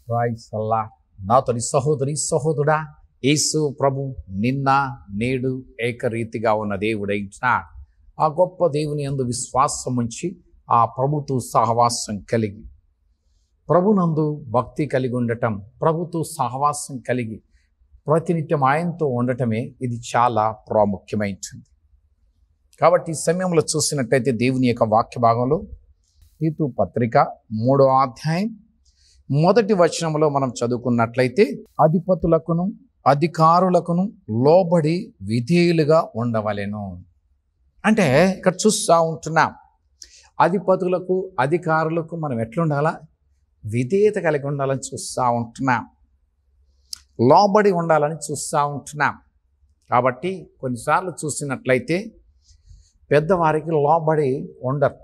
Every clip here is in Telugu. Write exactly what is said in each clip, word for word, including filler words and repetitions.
ప్రైజ్ అల్లాహ్. నాతోని సహోదరి సహోదరుడా, యేసు ప్రభు నిన్న నేడు ఏకరీతిగా ఉన్న దేవుడై ఉన్నాడు. ఆ గొప్ప దేవుని యందు విశ్వాసం ఉంచి ఆ ప్రభుతో సహవాసం కలిగి ప్రభునందు భక్తి కలిగి ఉండటం, ప్రభుతో సహవాసం కలిగి ప్రతినిత్యం ఆయనతో ఉండటమే ఇది చాలా ప్రాముఖ్యమైనది. కాబట్టి ఈ సమయంలో చూసినట్టయితే దేవుని యొక్క వాక్య భాగంలో తీతు పత్రిక మూడో అధ్యాయం మొదటి వచనంలో మనం చదువుకున్నట్లయితే, అధిపతులకును అధికారులకును లోబడి విధేయులుగా ఉండవలెను. అంటే ఇక్కడ చూస్తూ ఉంటున్నాం, అధిపతులకు అధికారులకు మనం ఎట్లుండాలా? విధేయత కలిగి ఉండాలని చూస్తూ ఉంటున్నాం, లోబడి ఉండాలని చూస్తూ ఉంటున్నాం. కాబట్టి కొన్నిసార్లు చూసినట్లయితే పెద్దవారికి లోబడి ఉండరు.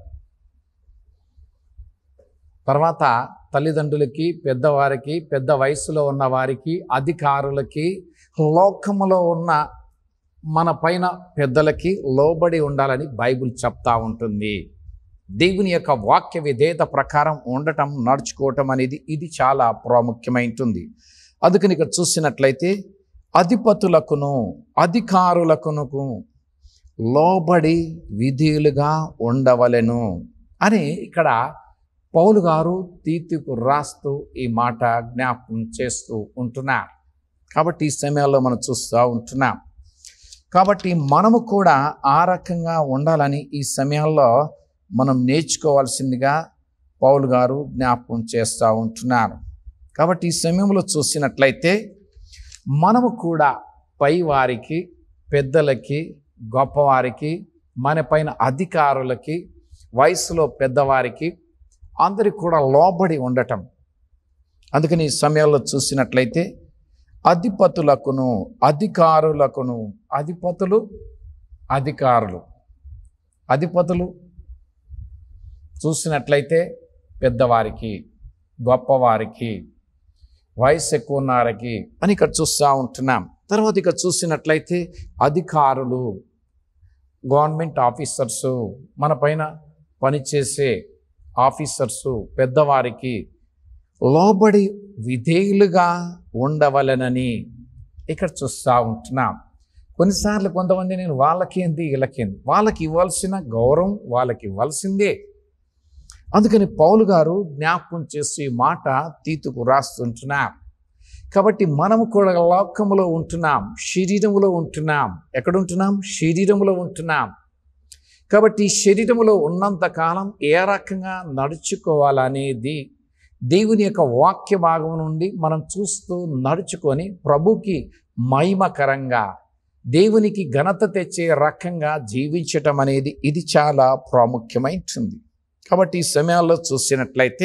తర్వాత తల్లిదండ్రులకి, పెద్దవారికి, పెద్ద వయసులో ఉన్న వారికి, అధికారులకి, లోకములో ఉన్న మన పైన పెద్దలకి లోబడి ఉండాలని బైబిల్ చెప్తా ఉంటుంది. దేవుని యొక్క వాక్య విధేయత ప్రకారం ఉండటం, నడుచుకోవటం అనేది ఇది చాలా ప్రాముఖ్యమైనది. అందుకని ఇక్కడ చూసినట్లయితే అధిపతులకును అధికారులకును లోబడి విధేయులుగా ఉండవలెను అని ఇక్కడ పౌలు గారు తీతుకు రాస్తూ ఈ మాట జ్ఞాపకం చేస్తూ ఉంటున్నారు. కాబట్టి ఈ సమయాల్లో మనం చూస్తూ ఉంటున్నాం. కాబట్టి మనము కూడా ఆ రకంగా ఉండాలని ఈ సమయాల్లో మనం నేర్చుకోవాల్సిందిగా పౌలు గారు జ్ఞాపకం చేస్తూ ఉంటున్నారు. కాబట్టి ఈ సమయంలో చూసినట్లయితే మనము కూడా పై వారికి, పెద్దలకి, గొప్పవారికి, మన పైన అధికారులకి, వయసులో పెద్దవారికి అందరికి కూడా లోబడి ఉండటం. అందుకని ఈ సమయంలో చూసినట్లయితే అధిపతులకును అధికారులకును, అధిపతులు అధికారులు, అధిపతులు చూసినట్లయితే పెద్దవారికి, గొప్పవారికి, వయసు ఎక్కువ ఉన్నారకి అని ఇక్కడ చూస్తూ ఉంటున్నాం. తర్వాత ఇక్కడ చూసినట్లయితే అధికారులు, గవర్నమెంట్ ఆఫీసర్సు, మన పైన పనిచేసే ఆఫీసర్సు, పెద్దవారికి లోబడి విధేయులుగా ఉండవలెనని ఇక్కడ చూస్తూ ఉంటున్నాం. కొన్నిసార్లు కొంతమంది నేను వాళ్ళకేంది వీళ్ళకేంది, వాళ్ళకి ఇవ్వాల్సిన గౌరవం వాళ్ళకి ఇవ్వాల్సిందే. అందుకని పౌలు గారు జ్ఞాపకం చేసి మాట తీతుకు రాస్తుంటున్నాం. కాబట్టి మనము కూడా లోకములో ఉంటున్నాం, శరీరములో ఉంటున్నాం. ఎక్కడుంటున్నాం? శరీరములో ఉంటున్నాం. కాబట్టి శరీరములో ఉన్నంత కాలం ఏ రకంగా నడుచుకోవాలనేది దేవుని యొక్క వాక్య భాగం నుండి మనం చూస్తూ నడుచుకొని ప్రభుకి మహిమకరంగా, దేవునికి ఘనత తెచ్చే రకంగా జీవించటం అనేది ఇది చాలా ప్రాముఖ్యమైనది. కాబట్టి ఈ సమయాల్లో చూసినట్లయితే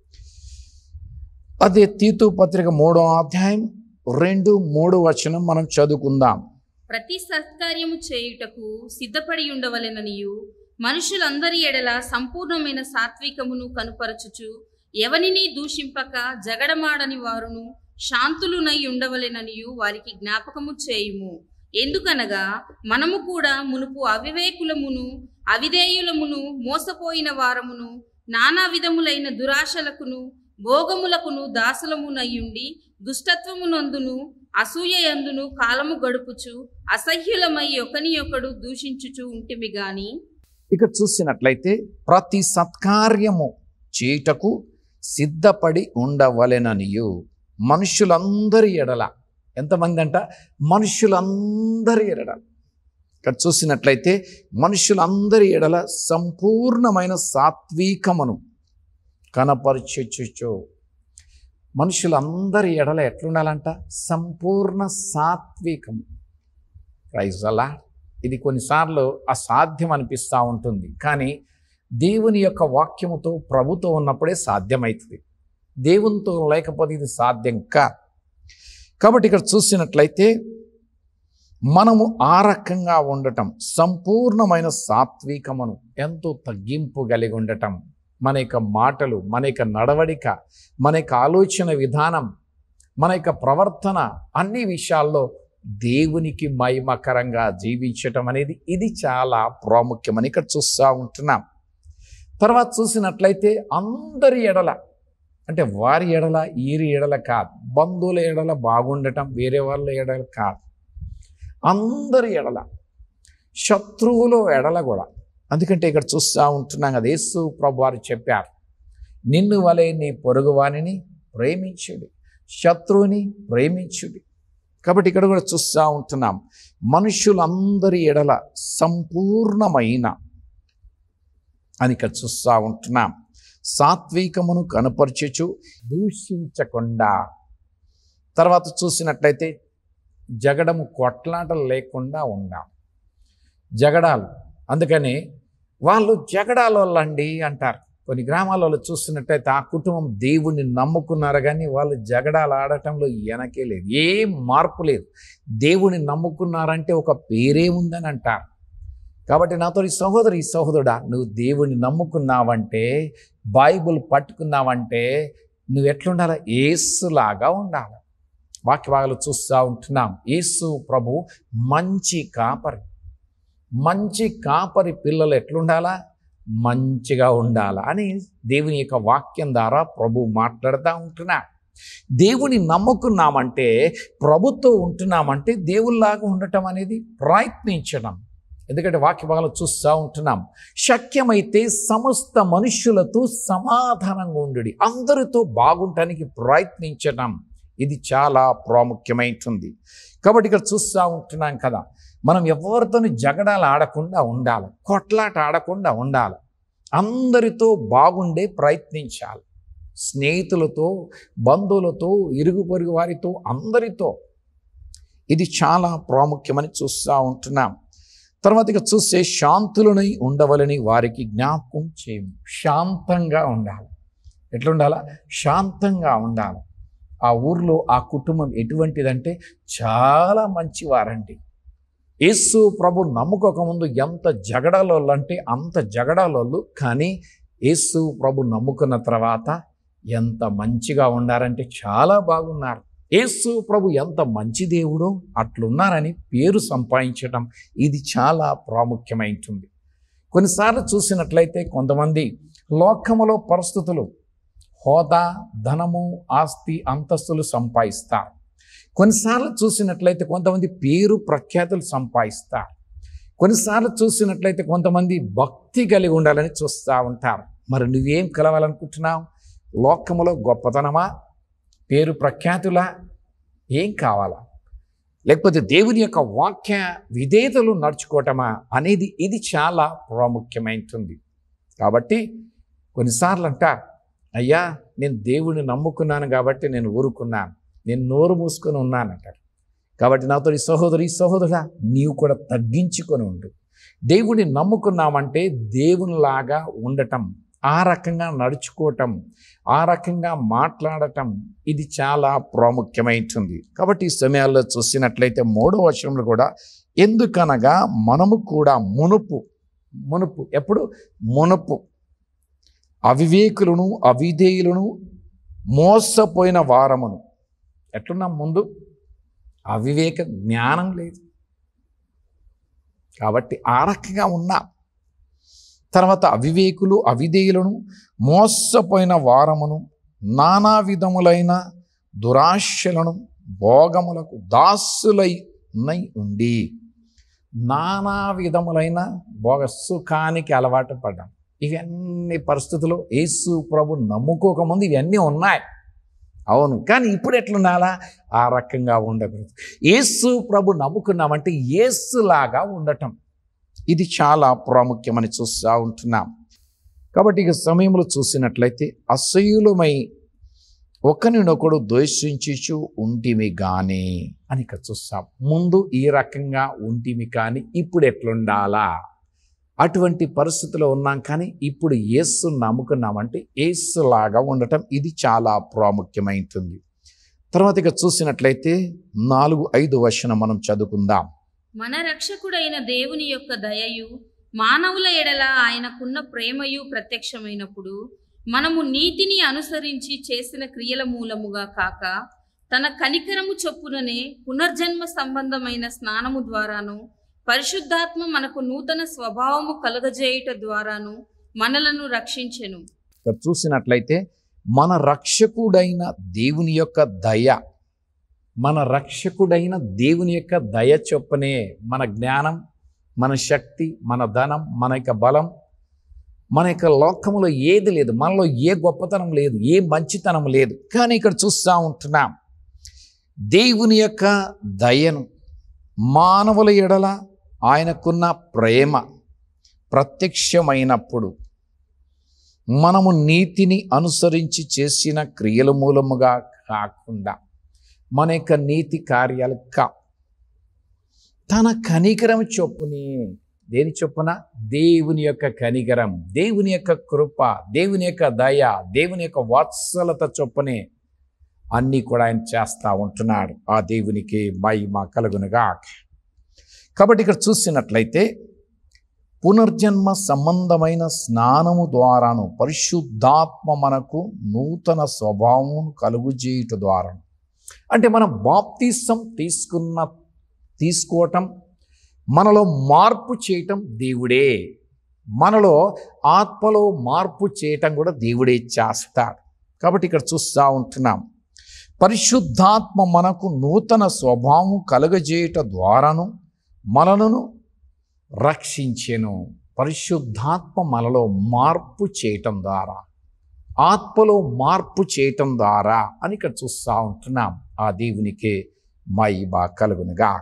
అదే తీతు పత్రిక మూడో అధ్యాయం రెండు మూడు వచనం మనం చదువుకుందాం. ప్రతి సత్కార్యము చేయుటకు సిద్ధపడి ఉండవలెననియు, మనుషులందరి ఎడల సంపూర్ణమైన సాత్వికమును కనుపరచుచు, ఎవనిని దూషింపక జగడమాడని వారును శాంతులునై ఉండవలెననియు వారికి జ్ఞాపకము చేయుము. ఎందుకనగా మనము కూడా మునుపు అవివేకులమును అవిధేయులమును మోసపోయిన వారమును నానా విధములైన దురాశలకును భోగములకును దాసులమునయ్యుండి దుష్టత్వమునందును అసూయయందును కాలము గడుపుచు అసహ్యులమై ఒకని ఒకడు దూషించుచు ఉంటిమి గాని. ఇక్కడ చూసినట్లయితే ప్రతి సత్కార్యము చేయుటకు సిద్ధపడి ఉండవలెననియు, మనుషులందరి ఎడల, ఎంతమంది అంట? మనుషులందరి ఎడల. ఇక్కడ చూసినట్లయితే మనుషులందరి ఎడల సంపూర్ణమైన సాత్వికమును కనపరచుచు. మనుషులందరి ఎడల ఎట్లుండాలంట? సంపూర్ణ సాత్వికము. Praise Allah. ఇది కొన్నిసార్లు అసాధ్యం అనిపిస్తూ ఉంటుంది, కానీ దేవుని యొక్క వాక్యముతో, ప్రభుతో ఉన్నప్పుడే సాధ్యమవుతుంది. దేవునితో లేకపోతే ఇది సాధ్యం కాదు. కాబట్టి ఇక్కడ చూసినట్లయితే మనము ఆ రకంగా ఉండటం, సంపూర్ణమైన సాత్వికమును, ఎంతో తగ్గింపు కలిగి ఉండటం, మన యొక్క మాటలు, మన యొక్క నడవడిక, మన యొక్క ఆలోచన విధానం, మన యొక్క ప్రవర్తన, అన్ని విషయాల్లో దేవునికి మహిమకరంగా జీవించటం అనేది ఇది చాలా ప్రాముఖ్యమని ఇక్కడ చూస్తూ ఉంటున్నాం. తర్వాత చూసినట్లయితే అందరి ఎడల అంటే వారి ఎడల ఈరి ఎడల కాదు, బంధువుల ఎడల బాగుండటం వేరే వాళ్ళ ఎడల కాదు, అందరి ఎడల, శత్రువుల ఎడల కూడా. అందుకంటే ఇక్కడ చూస్తూ ఉంటున్నాం కదా, యేసు ప్రభు వారు చెప్పారు, నిన్ను వలె నీ పొరుగువానిని ప్రేమించుడి, శత్రువుని ప్రేమించుడి. కాబట్టి ఇక్కడ కూడా చూస్తూ ఉంటున్నాం, మనుషులందరి ఎడల సంపూర్ణమైన అని ఇక్కడ చూస్తూ ఉంటున్నాం. సాత్వికమును కనపరచుచు దూషించకుండా. తర్వాత చూసినట్లయితే జగడము, కొట్లాటలు లేకుండా ఉండాలి. జగడాలు, అందుకని వాళ్ళు జగడాల వాళ్ళండి అంటారు. కొన్ని గ్రామాలలో చూస్తున్నట్టయితే ఆ కుటుంబం దేవుణ్ణి నమ్ముకున్నారు కానీ వాళ్ళు జగడాలు ఆడటంలో వెనకే లేదు, ఏం మార్పు లేదు. దేవుణ్ణి నమ్ముకున్నారంటే ఒక పేరే ఉందని అంటారు. కాబట్టి నాతో ఈ సహోదరి ఈ సహోదరుడా, నువ్వు దేవుణ్ణి నమ్ముకున్నావంటే, బైబుల్ పట్టుకున్నావంటే నువ్వు ఎట్లుండాలి? యేసులాగా ఉండాలి. వాక్యభాగాలు చూస్తూ ఉంటున్నాం, యేసు ప్రభు మంచి కాపరి. మంచి కాపరి పిల్లలు ఎట్లుండాలా? మంచిగా ఉండాలా అని దేవుని యొక్క వాక్యం ద్వారా ప్రభు మాట్లాడుతూ ఉంటున్నా. దేవుని నమ్ముకున్నామంటే, ప్రభుతో ఉంటున్నామంటే దేవుల్లాగా ఉండటం అనేది ప్రయత్నించడం. ఎందుకంటే వాక్యభాగాలు చూస్తూ ఉంటున్నాం, శక్యమైతే సమస్త మనుష్యులతో సమాధానంగా ఉండుడి, అందరితో బాగుండటానికి ప్రయత్నించడం, ఇది చాలా ప్రాముఖ్యమైనది. కాబట్టి ఇక్కడ చూస్తూ ఉంటున్నాం కదా, మనం ఎవరితో జగడాలు ఆడకుండా ఉండాలి, కొట్లాట ఆడకుండా ఉండాలి, అందరితో బాగుండే ప్రయత్నించాలి. స్నేహితులతో, బంధువులతో, ఇరుగు పొరుగు వారితో, అందరితో. ఇది చాలా ప్రాముఖ్యమని చూస్తూ ఉంటున్నాం. తర్వాత ఇక చూస్తే శాంతులని ఉండవలని వారికి జ్ఞాపకం చేయము. శాంతంగా ఉండాలి. ఎట్లుండాలా? శాంతంగా ఉండాలి. ఆ ఊర్లో ఆ కుటుంబం ఎటువంటిదంటే చాలా మంచివారండి. యేసు ప్రభు నమ్ముకోకముందు ఎంత జగడాలోళ్ళు అంటే అంత జగడాలోళ్ళు, కానీ యేసు ప్రభు నమ్ముకున్న తర్వాత ఎంత మంచిగా ఉన్నారంటే చాలా బాగున్నారు. యేసు ప్రభు ఎంత మంచి దేవుడో అట్లున్నారని పేరు సంపాదించడం, ఇది చాలా ప్రాముఖ్యమైనది. కొన్నిసార్లు చూసినట్లయితే కొంతమంది లోకములో పరిస్థితులు, హోదా, ధనము, ఆస్తి, అంతస్తులు సంపాదిస్తారు. కొన్నిసార్లు చూసినట్లయితే కొంతమంది పేరు ప్రఖ్యాతులు సంపాదిస్తారు. కొన్నిసార్లు చూసినట్లయితే కొంతమంది భక్తి కలిగి ఉండాలని చూస్తూ ఉంటారు. మరి నువ్వేం కలవాలనుకుంటున్నావు? లోకములో గొప్పతనమా, పేరు ప్రఖ్యాతులా, ఏం కావాలా? లేకపోతే దేవుని యొక్క వాక్య విధేయతలు నడుచుకోవటమా అనేది, ఇది చాలా ప్రాముఖ్యమైనది. కాబట్టి కొన్నిసార్లు అంటారు, అయ్యా నేను దేవుడిని నమ్ముకున్నాను కాబట్టి నేను ఊరుకున్నాను, నేను నోరు మూసుకొని ఉన్నానంటారు. కాబట్టి నాతో ఈ సహోదరి ఈ సహోదరుడా, నీవు కూడా తగ్గించుకొని ఉండు. దేవుడిని నమ్ముకున్నామంటే దేవునిలాగా ఉండటం, ఆ రకంగా నడుచుకోవటం, ఆ రకంగా మాట్లాడటం, ఇది చాలా ప్రాముఖ్యమైనది. కాబట్టి ఈ సమయాల్లో చూసినట్లయితే మూడవ వచనంలో కూడా, ఎందుకనగా మనము కూడా మునుపు మునుపు ఎప్పుడు మునుపు అవివేకులను, అవిధేయులను, మోసపోయిన వారమును. ఎట్లున్నాం? ముందు అవివేక జ్ఞానం లేదు కాబట్టి ఆ రకంగా ఉన్నాం. తర్వాత అవివేకులు, అవిధేయులను, మోసపోయిన వారమును, నానా విధములైన దురాశలను, భోగములకు దాసులై ఉండి, నానా విధములైన భోగ సుఖానికి అలవాటు పడ్డాం. ఇవన్నీ పరిస్థితులు యేసు ప్రభు నమ్ముకోకముందు ఇవన్నీ ఉన్నాయి, అవును. కానీ ఇప్పుడు ఎట్లుండాలా? ఆ రకంగా ఉండకూడదు. యేసు ప్రభు నమ్ముకున్నామంటే యేసులాగా ఉండటం, ఇది చాలా ప్రాముఖ్యమని చూస్తూ ఉంటున్నాం. కాబట్టి ఇక సమయంలో చూసినట్లయితే, అసహ్యులమై ఒకరినొకడు ద్వేషించుచు ఉంటిమి కానీ అని ఇక్కడ చూస్తాం. ముందు ఈ రకంగా ఉంటిమి కానీ ఇప్పుడు ఎట్లుండాలా? అటువంటి పరిస్థితిలో ఉన్నాం. కానీ ఇప్పుడు యేసు నమ్ముకున్నామంటే యేసులాగా ఉండటం, ఇది చాలా ప్రాముఖ్యమైనది. తర్వాత ఇక చూసినట్లయితే నాలుగు ఐదు వచనం మనం చదువుకుందాం. మన రక్షకుడైన దేవుని యొక్క దయయు మానవుల ఎడల ఆయనకున్న ప్రేమయు ప్రత్యక్షమైనప్పుడు, మనము నీతిని అనుసరించి చేసిన క్రియల మూలముగా కాక, తన కనికరము చొప్పుననే పునర్జన్మ సంబంధమైన స్నానము ద్వారాను, పరిశుద్ధాత్మ మనకు నూతన స్వభావము కలుగజేయుట ద్వారాను మనలను రక్షించెను. చూసినట్లయితే మన రక్షకుడైన దేవుని యొక్క దయ, మన రక్షకుడైన దేవుని యొక్క దయ చొప్పునే మన జ్ఞానం, మన శక్తి, మన ధనం, మన యొక్క బలం, మన యొక్క లోకంలో ఏది లేదు, మనలో ఏ గొప్పతనం లేదు, ఏ మంచితనం లేదు. కానీ ఇక్కడ చూస్తూ ఉంటున్నాం దేవుని యొక్క దయను, మానవుల ఎడల ఆయనకున్న ప్రేమ ప్రత్యక్షమైనప్పుడు మనము నీతిని అనుసరించి చేసిన క్రియల మూలముగా కాకుండా మన యొక్క నీతి కార్యాలు కా తన కనికరం చొప్పునే, దేని చొప్పున? దేవుని యొక్క కనికరం, దేవుని యొక్క కృప, దేవుని యొక్క దయ, దేవుని యొక్క వాత్సలత చొప్పునే అన్నీ కూడా ఆయన చేస్తూ ఉంటున్నాడు. ఆ దేవునికి మహిమ కలుగునుగా. కాబట్టి ఇక్కడ చూసినట్లయితే పునర్జన్మ సంబంధమైన స్నానము ద్వారాను పరిశుద్ధాత్మ మనకు నూతన స్వభావం కలుగుజేయుట ద్వారా, అంటే మనం బాప్తిసం తీసుకున్న తీసుకోవటం, మనలో మార్పు చేయటం దేవుడే. మనలో ఆత్మలో మార్పు చేయటం కూడా దేవుడే చేస్తాడు. కాబట్టి ఇక్కడ చూస్తూ ఉంటున్నాం పరిశుద్ధాత్మ మనకు నూతన స్వభావం కలుగజేయుట ద్వారాను మనలను రక్షించెను. పరిశుద్ధాత్మ మనలో మార్పు చేయటం ద్వారా, ఆత్మలో మార్పు చేయటం ద్వారా అని ఇక్కడ చూస్తూ ఉంటున్నాం. ఆ దేవునికి మహిమ కలుగునుగా.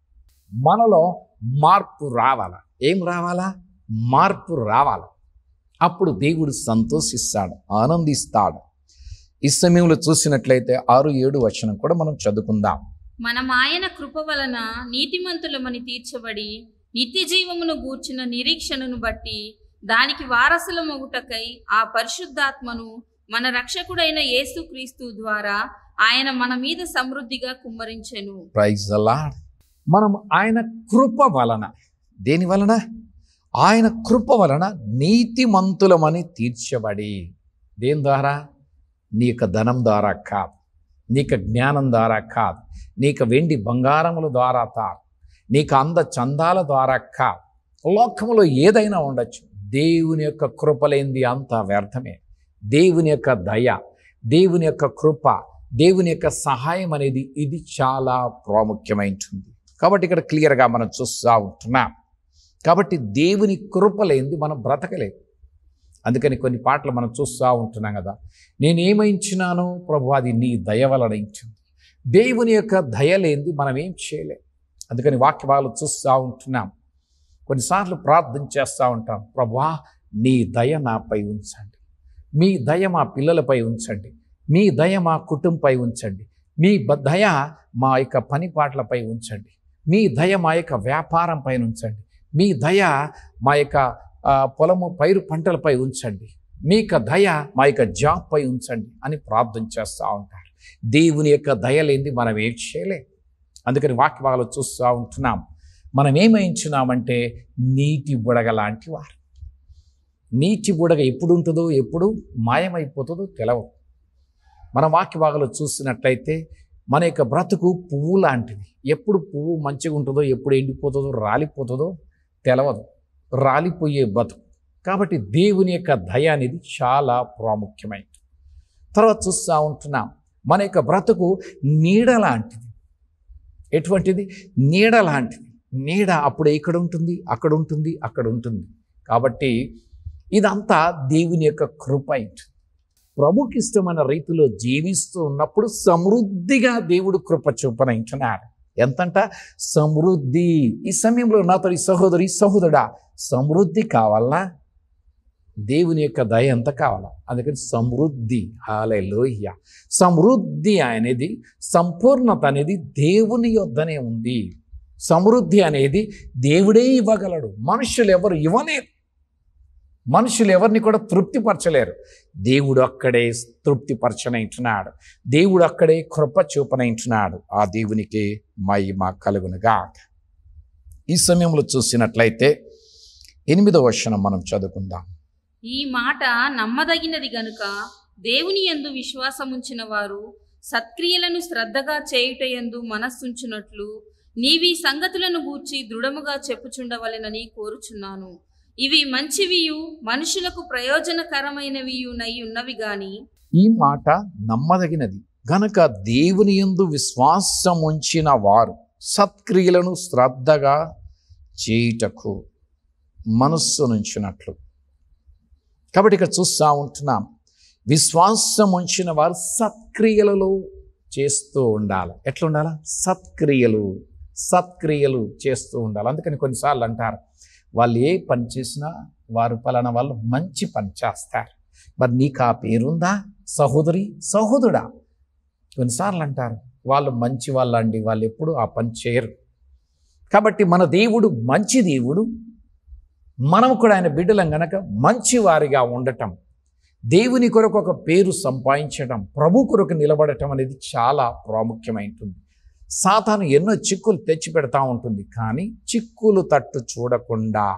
మనలో మార్పు రావాలా? ఏం రావాలా? మార్పు రావాలా. అప్పుడు దేవుడు సంతోషిస్తాడు, ఆనందిస్తాడు. ఈ సమయంలో చూసినట్లయితే ఆరు ఏడు వచనం కూడా మనం చదువుకుందాం. మనం ఆయన కృప వలన నీతిమంతులమని తీర్చబడి నిత్య జీవమును గూర్చిన నిరీక్షణను బట్టి దానికి వారసుల మొగుటకై ఆ పరిశుద్ధాత్మను మన రక్షకుడైన యేసుక్రీస్తు ద్వారా ఆయన మన మీద సమృద్ధిగా కుమ్మరించెను. Praise the lord. మనం ఆయన కృప వలన, దేని వలన? ఆయన కృప వలన నీతిమంతులమని తీర్చబడి, దేని ద్వారా? నీ యొక్క ధనం ద్వారా కాదు, నీకు జ్ఞానం ద్వారా కాదు, నీకు వెండి బంగారముల ద్వారా కాదు, నీకు అంద చందాల ద్వారా కాదు. లోకములో ఏదైనా ఉండొచ్చు, దేవుని యొక్క కృపలేంది అంత వ్యర్థమే. దేవుని యొక్క దయ, దేవుని యొక్క కృప, దేవుని యొక్క సహాయం అనేది ఇది చాలా ప్రాముఖ్యమైనది. కాబట్టి ఇక్కడ క్లియర్గా మనం చూస్తూ ఉంటున్నాం. కాబట్టి దేవుని కృపలేంది మనం బ్రతకలేదు. అందుకని కొన్ని పాటలు మనం చూస్తూ ఉంటున్నాం కదా, నేనేమించినాను ప్రభు, అది నీ దయ వలన ఇచ్చింది. దేవుని యొక్క దయ లేనిది మనం ఏం చేయలేం. అందుకని వాక్యాలు చూస్తూ ఉంటున్నాం. కొన్నిసార్లు ప్రార్థన చేస్తూ ఉంటాం, ప్రభువా నీ దయ నాపై ఉంచండి, మీ దయ మా పిల్లలపై ఉంచండి, మీ దయ మా కుటుంబంపై ఉంచండి, మీ దయ మా యొక్క పని పాటలపై ఉంచండి, మీ దయ మా యొక్క వ్యాపారం పైన ఉంచండి, మీ దయ మా యొక్క పొలము పైరు పంటలపై ఉంచండి, మీ యొక్క దయ మా యొక్క జాబ్ పై ఉంచండి అని ప్రార్థన చేస్తూ ఉంటారు. దేవుని యొక్క దయ లేనిది మనం ఏం చేయలేం. అందుకని వాక్యాలు చూస్తూ ఉంటున్నాం. మనం ఏమైంచున్నామంటే నీటి బుడగ లాంటి వారు. నీటి బుడగ ఎప్పుడు ఉంటుందో, ఎప్పుడు మాయమైపోతుందో తెలవదు. మన వాక్యభాగాలు చూసినట్లయితే మన యొక్క బ్రతుకు పువ్వు లాంటిది. ఎప్పుడు పువ్వు మంచిగా ఉంటుందో, ఎప్పుడు ఎండిపోతుందో, రాలిపోతుందో తెలవదు. రాలిపోయే బతుకు. కాబట్టి దేవుని యొక్క దయ అనేది చాలా ప్రాముఖ్యమైనది. తర్వాత చూస్తూ ఉంటున్నాం, మన యొక్క బ్రతుకు నీడ లాంటిది. ఎటువంటిది? నీడ లాంటిది. నీడ అప్పుడు ఇక్కడ ఉంటుంది, అక్కడ ఉంటుంది, అక్కడ ఉంటుంది. కాబట్టి ఇదంతా దేవుని యొక్క కృప. ప్రభుకి ఇష్టమైన రీతిలో జీవిస్తూ ఉన్నప్పుడు సమృద్ధిగా దేవుడు కృప చూపనించున్నాడు. ఎంతంట? సమృద్ధి. ఈ సమయంలో నాతో ఈ సహోదరి సహోదరుడా, సమృద్ధి కావాలా? దేవుని యొక్క దయ ఎంత కావాలా? అందుకని సమృద్ధి. హల్లెలూయా. సమృద్ధి అనేది, సంపూర్ణత అనేది దేవుని యొద్దనే ఉంది. సమృద్ధి అనేది దేవుడే ఇవ్వగలడు. మనుషులు ఎవరు ఇవ్వలేరు. మనుషులు ఎవరిని కూడా తృప్తిపరచలేరు. దేవుడు అక్కడే తృప్తిపరచనంటున్నాడు. దేవుడు అక్కడే కృప చూపనంటున్నాడు. ఆ దేవునికి మహిమ కలుగునుగా. ఈ సమయంలో చూసినట్లయితే ఎనిమిదవ వచనం మనం చదువుకుందాం. ఈ మాట నమ్మదగినది గనుక దేవుని యందు విశ్వాసముంచిన వారు సత్క్రియలను శ్రద్ధగా చేయుటయందు మనస్సుంచునట్లు నీవి సంగతులను గూర్చి దృఢముగా చెప్పుచుండవలెనని కోరుచున్నాను. ఇవి మంచివియు మనుషులకు ప్రయోజనకరమైనవియునై ఉన్నవి గాని ఈ మాట నమ్మదగినది గనక దేవుని యందు విశ్వాసం ఉంచిన వారు సత్క్రియలను శ్రద్ధగా చేయుటకు మనస్సు నుంచినట్లు. కాబట్టి ఇక్కడ చూస్తూ ఉంటున్నాం, విశ్వాసం ఉంచిన వారు సత్క్రియలలో చేస్తూ ఉండాలి. ఎట్లా ఉండాలి? సత్క్రియలు సత్క్రియలు చేస్తూ ఉండాలి. అందుకని కొన్నిసార్లు అంటారు, వాళ్ళు ఏ పని చేసినా వారు పలానా వాళ్ళు మంచి పని చేస్తారు. మరి నీకు ఆ పేరుందా సహోదరి సహోదరుడా? కొన్నిసార్లు అంటారు, వాళ్ళు మంచి వాళ్ళు అండి, వాళ్ళు ఎప్పుడు ఆ పని చేయరు. కాబట్టి మన దేవుడు మంచి దేవుడు, మనం కూడా ఆయన బిడ్డలం గనక మంచివారిగా ఉండటం, దేవుని కొరకు ఒక పేరు సంపాదించడం, ప్రభు కొరకు నిలబడటం అనేది చాలా ప్రాముఖ్యమైంటుంది. సాతాను ఎన్నో చిక్కులు తెచ్చి పెడతా ఉంటుంది, కానీ చిక్కులు తట్టు చూడకుండా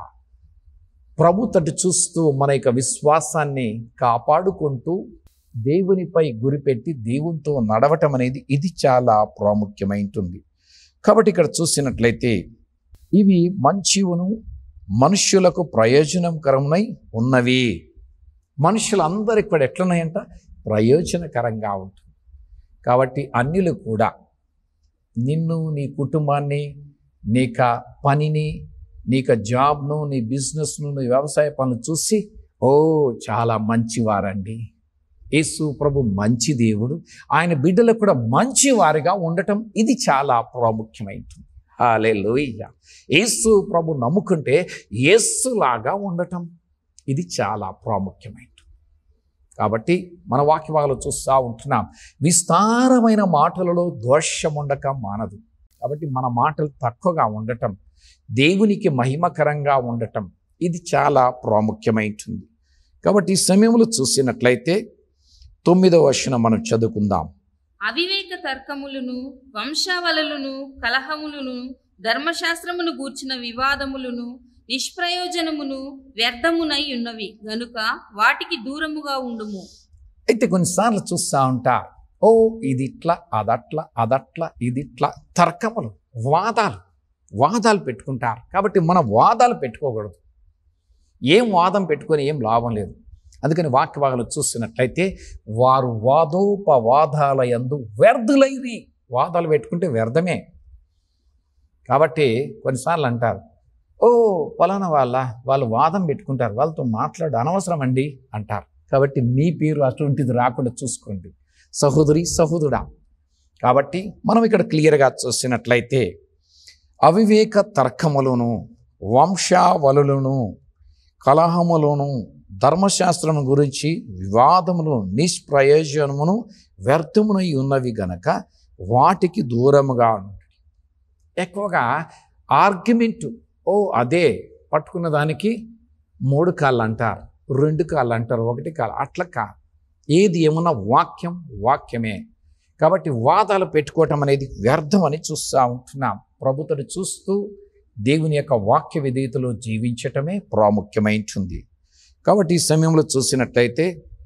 ప్రభు తట్టు చూస్తూ మన యొక్క విశ్వాసాన్ని కాపాడుకుంటూ దేవునిపై గురిపెట్టి దేవునితో నడవటం అనేది ఇది చాలా ప్రాముఖ్యమైంటుంది. కాబట్టి ఇక్కడ చూసినట్లయితే ఇవి మంచివును మనుష్యులకు ప్రయోజనకరమునై ఉన్నవి. మనుషులందరికీ కూడా ఎట్లున్నాయంట? ప్రయోజనకరంగా ఉంటుంది. కాబట్టి అన్యులు కూడా నిన్ను, నీ కుటుంబాన్ని, నీక పనిని, నీక జాబ్ను, నీ బిజినెస్ను, నీ వ్యవసాయ పనులు చూసి ఓ చాలా మంచివారండి, యేసు ప్రభు మంచి దేవుడు, ఆయన బిడ్డలకు కూడా మంచివారిగా ఉండటం ఇది చాలా ప్రాముఖ్యమైంటుంది. హల్లెలూయా. యేసు ప్రభు నమ్ముకుంటే యేసులాగా ఉండటం ఇది చాలా ప్రాముఖ్యమైంది. కాబట్టి మన వాక్యభాగాలు చూస్తూ ఉంటున్నాం, విస్తారమైన మాటలలో దోషం ఉండక మానదు. కాబట్టి మన మాటలు తక్కువగా ఉండటం, దేవునికి మహిమకరంగా ఉండటం ఇది చాలా ప్రాముఖ్యమైంటుంది. కాబట్టి ఈ సమయంలో చూసినట్లయితే తొమ్మిదవ వచనం మనం చదువుకుందాం. అవివేక తర్కములను, వంశావళులను, కలహములను, ధర్మశాస్త్రమును గూర్చిన వివాదములను నిష్ప్రయోజనమును వ్యర్థమునై ఉన్నవి గనుక వాటికి దూరముగా ఉండుము. అయితే కొన్నిసార్లు చూస్తూ ఉంటా, ఓ ఇది ఇట్లా అదట్లా అదట్లా ఇది ఇట్లా, తర్కములు, వాదాలు వాదాలు పెట్టుకుంటారు. కాబట్టి మనం వాదాలు పెట్టుకోకూడదు. ఏం వాదం పెట్టుకొని ఏం లాభం లేదు. అందుకని వాక్యభాగాలు చూస్తున్నట్లయితే వారు వాదోపవాదాల యందు వ్యర్థులైరి. వాదాలు పెట్టుకుంటే వ్యర్థమే. కాబట్టి కొన్నిసార్లు అంటారు, ఓ పలానా వాళ్ళ వాళ్ళు వాదం పెట్టుకుంటారు, వాళ్ళతో మాట్లాడు అనవసరం అండి అంటారు. కాబట్టి మీ పేరు అటువంటిది రాకుండా చూసుకోండి సహోదరి సహోదరుడా. కాబట్టి మనం ఇక్కడ క్లియర్గా చూసినట్లయితే అవివేక తర్కములను, వంశావళులను, కలహములను, ధర్మశాస్త్రము గురించి వివాదములను నిష్ప్రయోజనమును వ్యర్థమునై ఉన్నవి గనక వాటికి దూరముగా ఉండండి. ఎక్కువగా ఆర్గ్యుమెంటు, ఓ అదే పట్టుకున్న దానికి మూడు కాళ్ళు అంటారు, రెండు కాళ్ళు అంటారు, ఒకటి కాళ్ళు, అట్లా కాదు. ఏది ఏమన్నా వాక్యం వాక్యమే. కాబట్టి వాదాలు పెట్టుకోవటం అనేది వ్యర్థం అని చూస్తూ ఉంటున్నాం. ప్రభుత్వం చూస్తూ దేవుని యొక్క వాక్య విధేయతలో జీవించటమే ప్రాముఖ్యమైంటుంది. కాబట్టి ఈ సమయంలో చూసినట్లయితే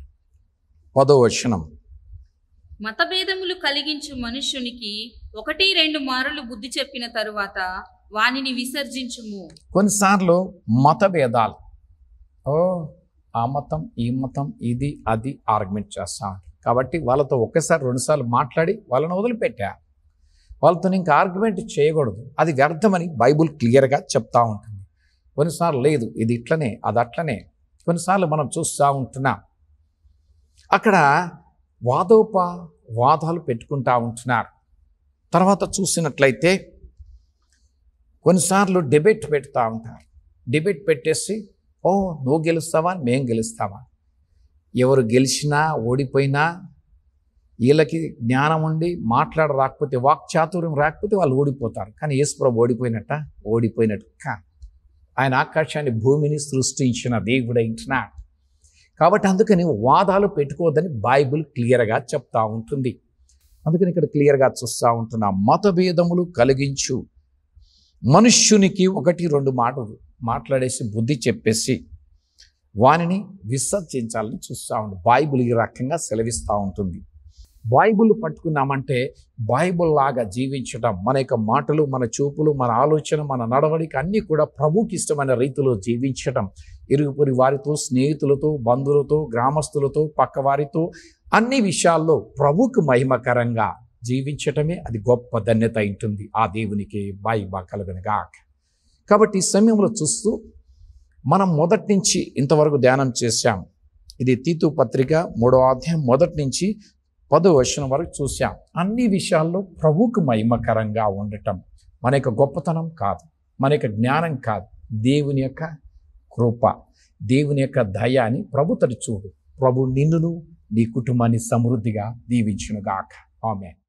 పదో వచనం, మతభేదములు కలిగించు మనుష్యునికి ఒకటి రెండు మారులు బుద్ధి చెప్పిన తరువాత వానిని విసర్జించుము. కొన్నిసార్లు మతభేదాలు, ఓ ఆ మతం ఈ మతం ఇది అది ఆర్గ్యుమెంట్ చేస్తా ఉంటారు. కాబట్టి వాళ్ళతో ఒక్కసారి రెండుసార్లు మాట్లాడి వాళ్ళని వదిలిపెట్టా. వాళ్ళతో ఇంకా ఆర్గ్యుమెంట్ చేయకూడదు, అది వ్యర్థమని బైబుల్ క్లియర్గా చెప్తా ఉంటుంది. కొన్నిసార్లు లేదు ఇది ఇట్లనే అది అట్లనే. కొన్నిసార్లు మనం చూస్తూ ఉంటున్నాం అక్కడ వాదోప వాదాలు పెట్టుకుంటూ ఉంటున్నారు. తర్వాత చూసినట్లయితే కొన్నిసార్లు డిబేట్ పెడతా ఉంటారు. డిబేట్ పెట్టేసి ఓ నువ్వు గెలుస్తావా మేము గెలుస్తావా, ఎవరు గెలిచినా ఓడిపోయినా వీళ్ళకి జ్ఞానం ఉండి మాట్లాడ రాకపోతే వాక్చాతుర్యం రాకపోతే వాళ్ళు ఓడిపోతారు. కానీ యేసుప్రభు ఓడిపోయినట్ట ఓడిపోయినట్టు కా ఆయన ఆకాశాన్ని భూమిని సృష్టించిన దేవుడైంటున్నాడు. కాబట్టి అందుకని వాదాలు పెట్టుకోవద్దని బైబిల్ క్లియర్గా చెప్తా ఉంటుంది. అందుకని ఇక్కడ క్లియర్గా చూస్తూ ఉంటున్నా, మతభేదములు కలిగించు మనుష్యునికి ఒకటి రెండు మాటలు మాట్లాడేసి బుద్ధి చెప్పేసి వానిని విసర్జించాలని చూస్తూ ఉంటుంది. బైబిల్ ఈ రకంగా సెలవిస్తూ ఉంటుంది. బైబిల్ పట్టుకున్నామంటే బైబిల్ లాగా జీవించడం, మన యొక్క మాటలు, మన చూపులు, మన ఆలోచన, మన నడవడిక అన్నీ కూడా ప్రభుకి ఇష్టమైన రీతిలో జీవించడం, ఇరుగుపొరి వారితో, స్నేహితులతో, బంధువులతో, గ్రామస్తులతో, పక్కవారితో అన్ని విషయాల్లో ప్రభువుకు మహిమకరంగా జీవించటమే అది గొప్ప ధన్యత ఉంటుంది. ఆ దేవునికి మహిమ కలుగునుగాక. కాబట్టి ఈ సమయంలో చూస్తూ మనం మొదటి నుంచి ఇంతవరకు ధ్యానం చేశాం. ఇది తీతు పత్రిక మూడవ అధ్యాయం మొదటి నుంచి పదో వచనం వరకు చూశాం. అన్ని విషయాల్లో ప్రభువుకు మహిమకరంగా ఉండటం మన యొక్క గొప్పతనం కాదు, మన యొక్క జ్ఞానం కాదు, దేవుని యొక్క కృప, దేవుని యొక్క దయ అని ప్రభు తడి చూడు. ప్రభు నిన్నును నీ కుటుంబాన్ని సమృద్ధిగా దీవించునుగాక. ఆమేన్.